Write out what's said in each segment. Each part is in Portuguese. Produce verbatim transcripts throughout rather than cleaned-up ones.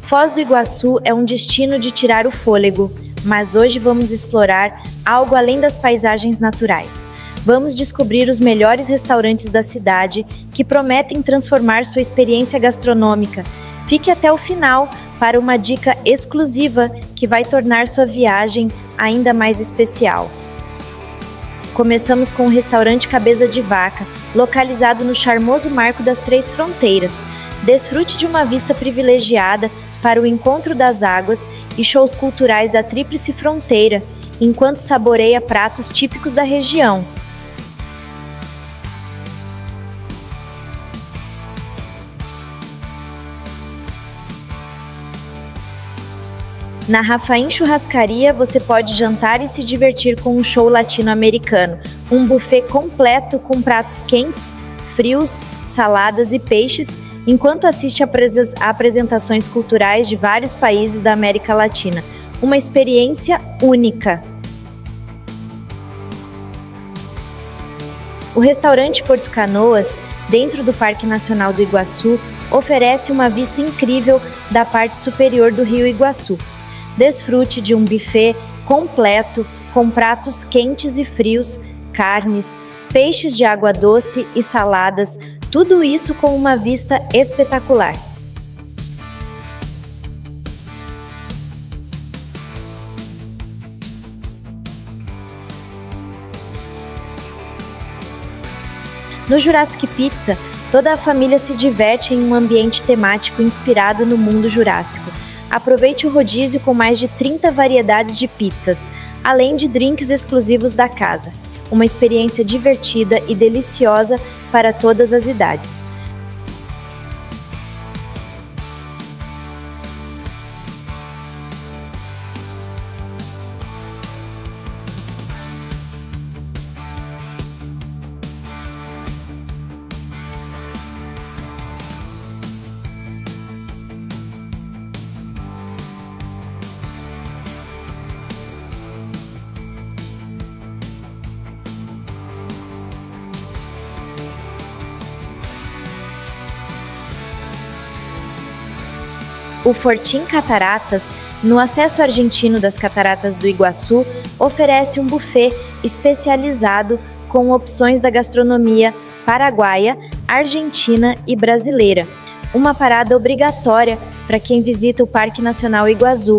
Foz do Iguaçu é um destino de tirar o fôlego, mas hoje vamos explorar algo além das paisagens naturais. Vamos descobrir os melhores restaurantes da cidade que prometem transformar sua experiência gastronômica. Fique até o final para uma dica exclusiva que vai tornar sua viagem ainda mais especial. Começamos com o restaurante Cabeça de Vaca, localizado no charmoso Marco das Três Fronteiras. Desfrute de uma vista privilegiada para o encontro das águas e shows culturais da Tríplice Fronteira, enquanto saboreia pratos típicos da região. Na Rafaim Churrascaria, você pode jantar e se divertir com um show latino-americano, um buffet completo com pratos quentes, frios, saladas e peixes, enquanto assiste a apresentações culturais de vários países da América Latina. Uma experiência única. O restaurante Porto Canoas, dentro do Parque Nacional do Iguaçu, oferece uma vista incrível da parte superior do Rio Iguaçu. Desfrute de um buffet completo com pratos quentes e frios, carnes, peixes de água doce e saladas, tudo isso com uma vista espetacular. No Jurassic Pizza, toda a família se diverte em um ambiente temático inspirado no mundo jurássico. Aproveite o rodízio com mais de trinta variedades de pizzas, além de drinks exclusivos da casa. Uma experiência divertida e deliciosa para todas as idades. O Fortim Cataratas, no acesso argentino das Cataratas do Iguaçu, oferece um buffet especializado com opções da gastronomia paraguaia, argentina e brasileira. Uma parada obrigatória para quem visita o Parque Nacional Iguaçu.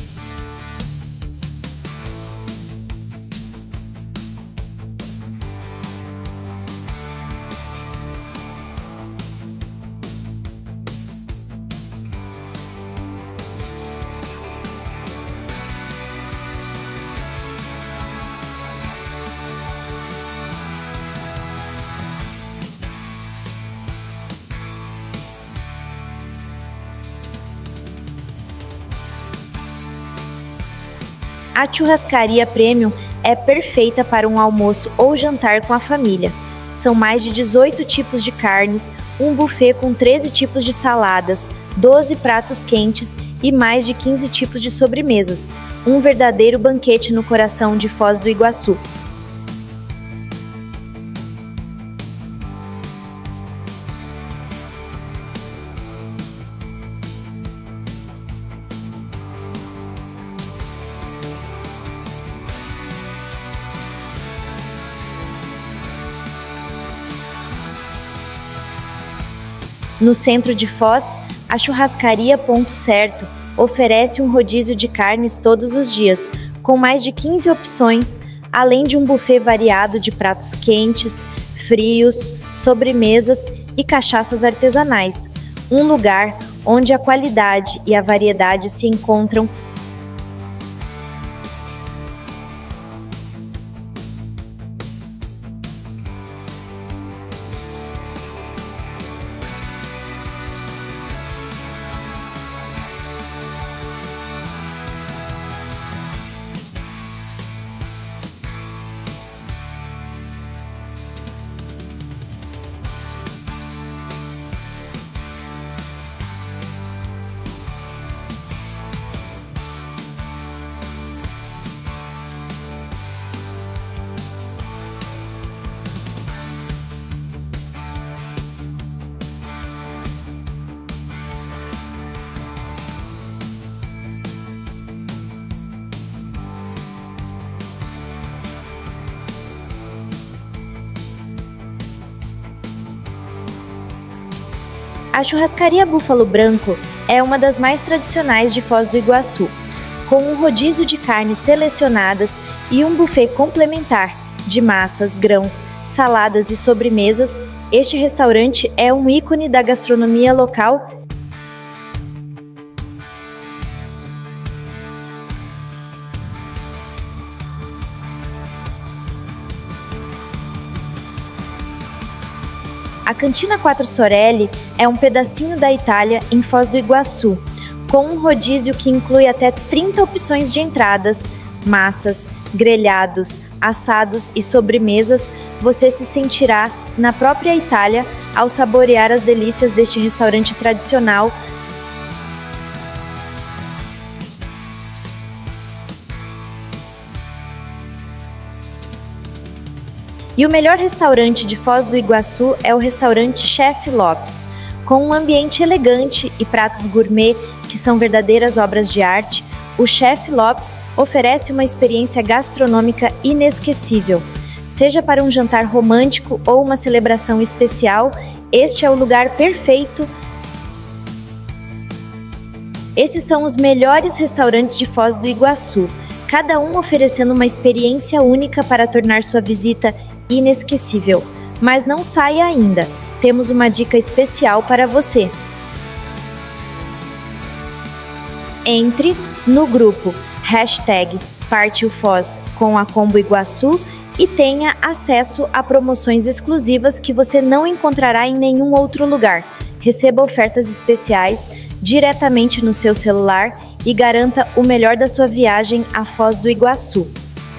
A churrascaria Premium é perfeita para um almoço ou jantar com a família. São mais de dezoito tipos de carnes, um buffet com treze tipos de saladas, doze pratos quentes e mais de quinze tipos de sobremesas. Um verdadeiro banquete no coração de Foz do Iguaçu. No centro de Foz, a churrascaria Ponto Certo oferece um rodízio de carnes todos os dias, com mais de quinze opções, além de um buffet variado de pratos quentes, frios, sobremesas e cachaças artesanais. Um lugar onde a qualidade e a variedade se encontram. A churrascaria Búfalo Branco é uma das mais tradicionais de Foz do Iguaçu, com um rodízio de carnes selecionadas e um buffet complementar de massas, grãos, saladas e sobremesas. Este restaurante é um ícone da gastronomia local. A Cantina Quattro Sorelle é um pedacinho da Itália em Foz do Iguaçu, com um rodízio que inclui até trinta opções de entradas, massas, grelhados, assados e sobremesas. Você se sentirá na própria Itália ao saborear as delícias deste restaurante tradicional. E o melhor restaurante de Foz do Iguaçu é o restaurante Chef Lopes, com um ambiente elegante e pratos gourmet que são verdadeiras obras de arte. O Chef Lopes oferece uma experiência gastronômica inesquecível. Seja para um jantar romântico ou uma celebração especial, este é o lugar perfeito. Esses são os melhores restaurantes de Foz do Iguaçu, cada um oferecendo uma experiência única para tornar sua visita inesquecível. Mas não saia ainda, temos uma dica especial para você. Entre no grupo hashtag Partiu Foz com a Combo Iguaçu e tenha acesso a promoções exclusivas que você não encontrará em nenhum outro lugar. Receba ofertas especiais diretamente no seu celular e garanta o melhor da sua viagem a Foz do Iguaçu.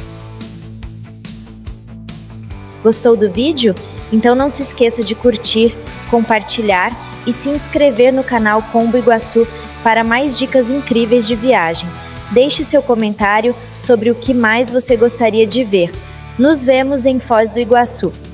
Gostou do vídeo? Então não se esqueça de curtir, compartilhar e se inscrever no canal Combo Iguaçu para mais dicas incríveis de viagem. Deixe seu comentário sobre o que mais você gostaria de ver. Nos vemos em Foz do Iguaçu.